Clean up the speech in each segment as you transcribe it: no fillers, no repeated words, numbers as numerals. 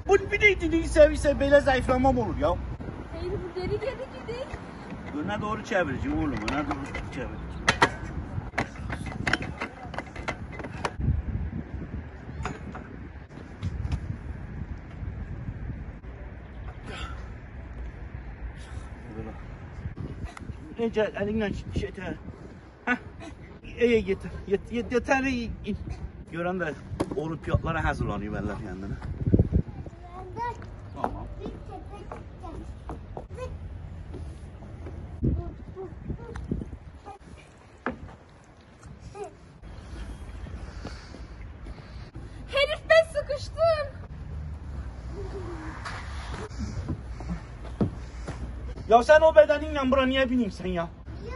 Bu bir de dediği seviyse böyle zayıflamam olur ya. Hayır bu geri gidelim. Öne doğru çevireceğim oğlum, öne doğru çevireceğim. Nece elinden şey ter. Heh. İyi getir. Yeter iyi. Gören de olimpiyatlara hazırlanıyor benler kendine. Tamam. Herif ben sıkıştım. Ya sen o bedeninle buraya niye bineyim sen ya?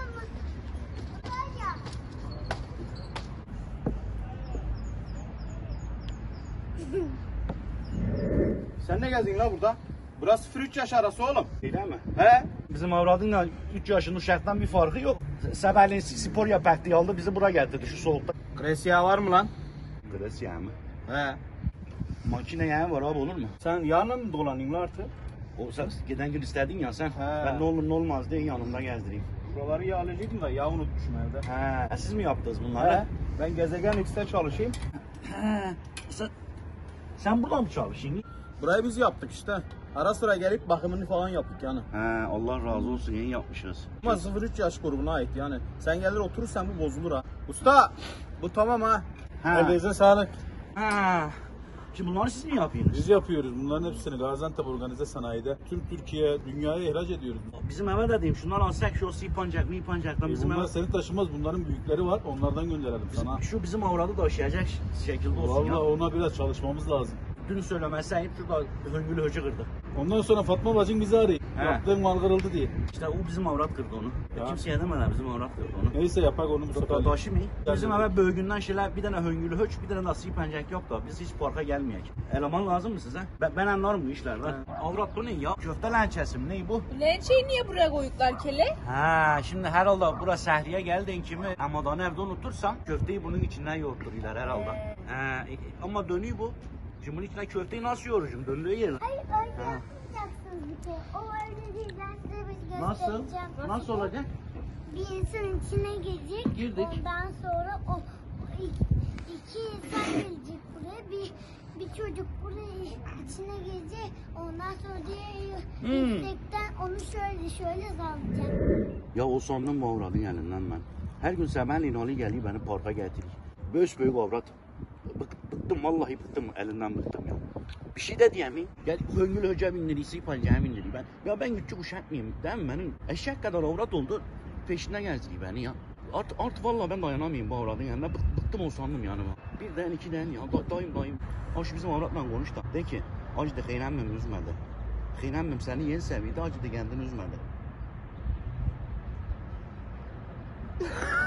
Sen ne gezdin la burada? Burası 0-3 yaş arası oğlum. Değil mi? He? Bizim avradınla 3 yaşın uşaktan bir farkı yok. Sabahleyin spor yapak diye aldı bizi buraya getirdi şu soğukta. Kresya var mı lan? Gres yağı mı? He. Makine yağı var abi olur mu? Sen yarına mı dolanayım lan artık? O sen giden gün istedin ya sen. He. Ben ne olur ne olmaz diye yanımda gezdireyim. Buraları yağlayaydım da yağ unutmuşum evde. He. Siz mi yaptınız bunları? He. Ben Gezegen X'te çalışayım. He. Sen burada mı çalışıyorsun? Burayı biz yaptık işte. Ara sıra gelip bakımını falan yaptık yani. He, Allah razı olsun, iyi yapmışsınız. Ama 0-3 yaş grubuna ait yani. Sen gelir oturursan bu bozulur ha. Usta bu tamam ha. Ha. Elinize sağlık. Ha. Şimdi bunları siz mi yapıyorsunuz? Biz yapıyoruz. Bunların hepsini Gaziantep Organize Sanayi'de Türkiye, dünyaya ihraç ediyoruz. Bizim eve de diyeyim, şunlar alsak şu sipancak mı ipancaktan bizim Bunlar eve... seni taşımaz. Bunların büyükleri var. Onlardan gönderelim sana. Şu bizim avradı taşıyacak şekilde olsun ya. Vallahi ona biraz çalışmamız lazım. Dün söylemezseyip şurada höngülü höcü kırdı. Ondan sonra Fatma bacın bizi arıyor. He. Yaptığın mal kırıldı diye. İşte o bizim avrat kırdı onu. Ya. Kimseye demeden bizim avrat kırdı onu. Neyse yapak onu bu sefer. Taşı mı? Bizim eve bölgünden şeyler bir tane höngülü höç bir tane nasıl ipancak yok da biz hiç parka gelmeyek. Eleman lazım mı size? Ben anlarım bu işlerden. Avrat bu ne ya? Köfte lençesi mi? Ne bu? Lençeyi niye buraya koyduklar kele? Ha, şimdi herhalde burası Səhriye geldiğin kimi ama nerede unutursan köfteyi bunun içinden yoğurttururlar herhalde. Ama dönüyor bu. Şimdi bunun içine köfteyi nasıl yoğuracağım? Döndüğü yer. Hayır öyle yapmayacaksınız bir kere. O öyle değil, ben size bir göstereceğim. Nasıl olacak? Bir insanın içine girecek. Girdik. Ondan sonra iki insan gelecek buraya. Bir çocuk buraya içine girecek. Ondan sonra diğer yüksekten onu şöyle sallayacak. Ya o sandım bu avradın elinden ben. Her gün sabahleyin Ali geliyor beni parka getiriyor. Büyük avrat. Bıktım vallahi bıktım elinden bıktım ya. Bir şey de diyemeyim. Gel höngül höce bindirisi ipancaya bindiriyor ben. Ya ben küçük uşak mıyım değil mi benim? Eşek kadar avrat oldu peşinden gezdiriyor beni ya. Artık vallahi ben dayanamayayım bu avradın yanına. Bıktım o sandım yani ben. Birden ikiden ya dayım. Aş bizim avratla konuş da. De ki acı da kıynanmam üzmedi. Kıynanmam seni yeni seviydi acı da kendini üzmedi.